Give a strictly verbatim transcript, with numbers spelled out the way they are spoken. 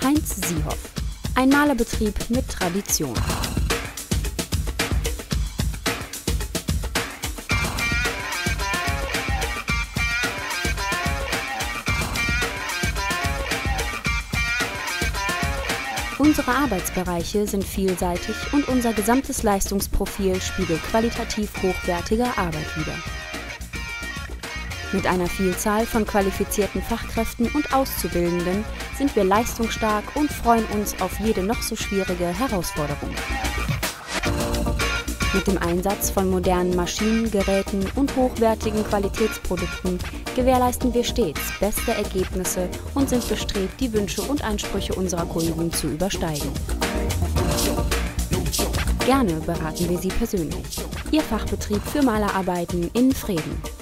Heinz Siehoff. Ein Malerbetrieb mit Tradition. Unsere Arbeitsbereiche sind vielseitig und unser gesamtes Leistungsprofil spiegelt qualitativ hochwertige Arbeit wider. Mit einer Vielzahl von qualifizierten Fachkräften und Auszubildenden sind wir leistungsstark und freuen uns auf jede noch so schwierige Herausforderung. Mit dem Einsatz von modernen Maschinen, Geräten und hochwertigen Qualitätsprodukten gewährleisten wir stets beste Ergebnisse und sind bestrebt, die Wünsche und Ansprüche unserer Kunden zu übersteigen. Gerne beraten wir Sie persönlich. Ihr Fachbetrieb für Malerarbeiten in Vreden.